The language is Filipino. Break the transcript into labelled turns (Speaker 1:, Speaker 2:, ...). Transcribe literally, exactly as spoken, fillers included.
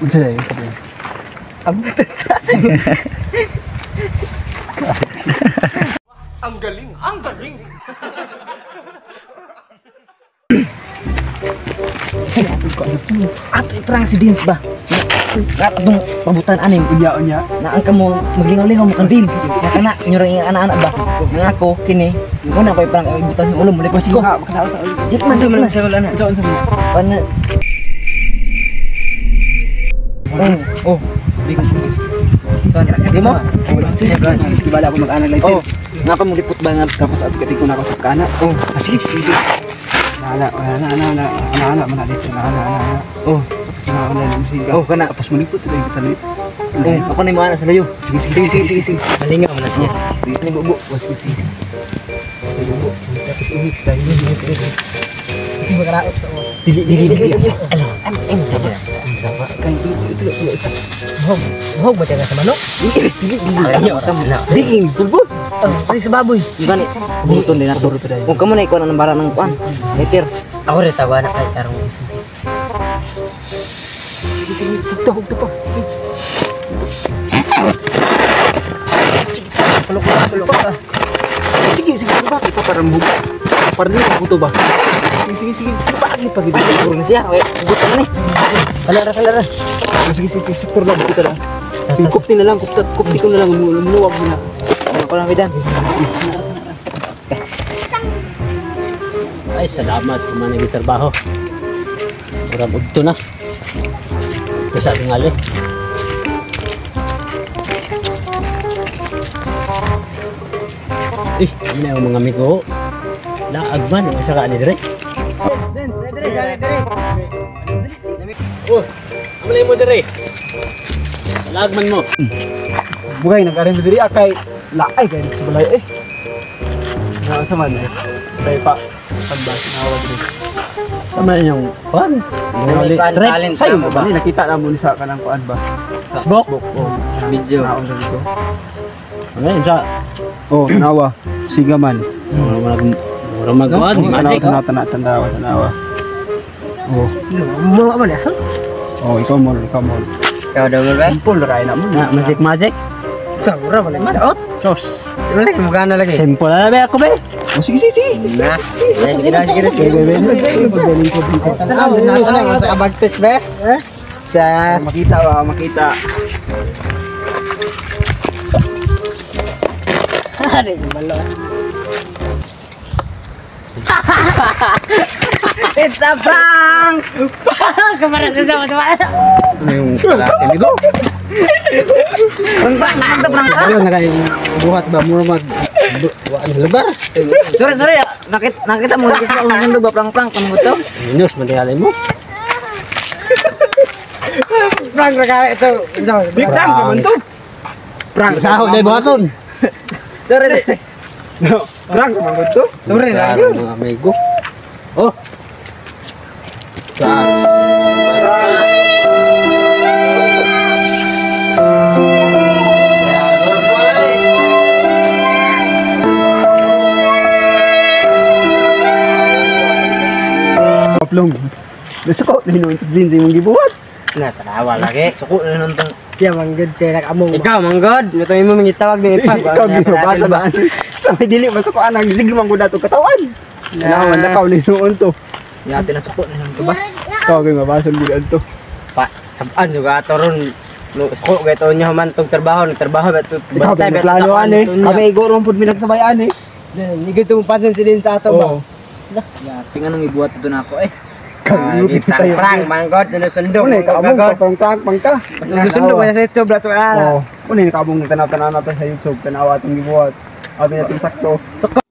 Speaker 1: Unsa ya? Ang Ang galing, ang galing.
Speaker 2: Sige, ato iprang si Dins ba? Nga itong pabutan anim.
Speaker 1: Unya, unya.
Speaker 2: Na ang kamo maglingaw-lingaw mo kang Dins. Nga kana, nyurang yung anak-anak ba? Nga ako, kini. Muna ko iprang ibutan yung ulo mo. Likwas ko. Yak man sa malang siya anak.
Speaker 1: Saan sa mga?
Speaker 2: Paano? Oh, oh. Di mo?
Speaker 1: Sige, bala ako mag-anak lang.
Speaker 2: Oh, nga pa mo lipot ba nga
Speaker 1: Tapos at kating ko na ako sa kanak.
Speaker 2: Oh,
Speaker 1: sige, sige. Nana, nana, nana, nana, nana, dito, nana, nana.
Speaker 2: oh,
Speaker 1: Tapos na ako na musiga.
Speaker 2: oh, kana.
Speaker 1: Tapos mulipot ito yung salit.
Speaker 2: Oh, ako na yung mga nasa layo.
Speaker 1: Sige, sige, sige, sige, sige.
Speaker 2: Malingaw mo na siya. Ini bubu.
Speaker 1: Oh, sige, sige. Bubu. Tapos umix tayo. Kasi magkaraot to.
Speaker 2: Dili, dili, dili. Alam, am, am, sabi na.
Speaker 1: Sama, kan itu itu itu itu.
Speaker 2: Hog, hog ba tayo sa manok?
Speaker 1: Dili, dili, dili.
Speaker 2: Ayaw, tama na.
Speaker 1: Dili, bulbul.
Speaker 2: Oh, kasi sa baboy. Gani,
Speaker 1: Buton din ato rito dai.
Speaker 2: kung kamo na ikuha ng barang ng kuan. Setir. Ako rin tawa na kay Arong.
Speaker 1: Sige, sige, hugto, hugto pa. Palok na, palok na. Sige, sige, ba? Ito parang buga. Parang dito buto ba? Sige, sige, sige. Bakit ni pag
Speaker 2: Siguro na siya. Okay, butan ni. Kalara, kalara.
Speaker 1: Sige, sige, sige. Sektor lang, buto lang. Sige, kupti na lang, kupti, kupti ko na lang, lumuwag mo na.
Speaker 2: Ano ko lang bidan? Ay, salamat kung man nagtrabaho. Murag udto na. Ito sa tingali. Eh, ano na yung mga amigo? Laagman, yung isa ka ni Dre. Oh, amalay mo Dre. Laagman mo.
Speaker 1: Bugay, nag-arin mo diri, akay laay kayo sa balay eh. Nga sa man eh. Tayo pa, pagbas, nawag diri.
Speaker 2: Sama yung kuan.
Speaker 1: Trend, sa'yo mo ba? Nakita na mo ni sa kanang kuan ba? Sa
Speaker 2: Facebook?
Speaker 1: Oh,
Speaker 2: Video.
Speaker 1: naon sa dito.
Speaker 2: Ano yun sa?
Speaker 1: Oh, tanawa. Sigaman.
Speaker 2: Murang murang magkuhan, magic.
Speaker 1: Tanawa, tanawa, tanawa, tanawa. Oh,
Speaker 2: Murang apa nih?
Speaker 1: oh, ikaw mo, ikaw mo.
Speaker 2: Kau dah berapa?
Speaker 1: Simple ray na mo.
Speaker 2: Nah, magic magic. Murah boleh mana? Oh,
Speaker 1: Sos.
Speaker 2: boleh magana lagi. Simple na be ako be.
Speaker 1: Oh, sige, sige, sige.
Speaker 2: Nah, sige na sige na.
Speaker 1: Pagaling ko dito.
Speaker 2: Tanaw din nato na sa kabagtik be. Sa
Speaker 1: Makita ba, makita.
Speaker 2: Hari balo. It's a prank! Kamera sa sama-sama.
Speaker 1: Ano yung lalaki nito?
Speaker 2: Prank prank prank prank.
Speaker 1: Ayun, nakain buhat ba mo mag buwan lugar.
Speaker 2: Sorry sorry ya. Nakita nakita mo di sa ulang ba prank prank kamu to?
Speaker 1: News mandialay mo.
Speaker 2: Prank ra kaya ito.
Speaker 1: Di prank ka man to. Prank
Speaker 2: Sa dai buhaton. Sorry.
Speaker 1: No, prank ka man to.
Speaker 2: Sorry lang.
Speaker 1: Mga amigo.
Speaker 2: Oh.
Speaker 1: Paplong. Nasuko na hinuuntos din sa imong gibuhat.
Speaker 2: Nah, tanawa lagi. Suko na nantong.
Speaker 3: Siya manggod siya among.
Speaker 2: Ikaw manggod, ito mo mangitawag ni Ipag.
Speaker 1: Ikaw ginabasa ba? Sa may dili masuko anang sige man gud ato katawan. Naman na kaw ni hinuon to.
Speaker 2: Yati na suko na nantong ba?
Speaker 1: Ikaw kay mabason gud adto.
Speaker 2: Pa, saban juga ato ron. No, suko gato nya man tong trabaho, nagtrabaho bet.
Speaker 1: Ikaw kay plano ani. Kami igorong pud mi nagsabayan eh.
Speaker 3: Hindi ko pansin si din sa ato ba.
Speaker 1: Oo.
Speaker 2: Yati nga nang ibuhat ito na ako eh.
Speaker 1: Kamu kita
Speaker 2: Kita prank manggod, sinusundok.
Speaker 1: Unay ka mo pang prank pang ka.
Speaker 3: Mas susundo ko sa ito bra to ah.
Speaker 1: Oh, unay ka mong tanaw-tanaw natin sa YouTube tanawa atong gibuhat. Abi natin sakto.
Speaker 3: So